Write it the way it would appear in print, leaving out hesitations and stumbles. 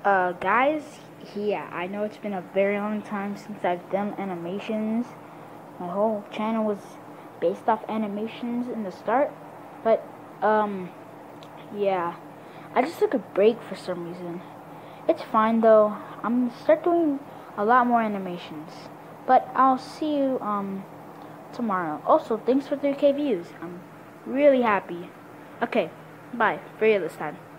Guys, yeah, I know it's been a very long time since I've done animations. My whole channel was based off animations in the start, but, yeah, I just took a break for some reason. It's fine though, I'm gonna start doing a lot more animations, but I'll see you, tomorrow. Also, thanks for 3K views, I'm really happy. Okay, bye, for real this time.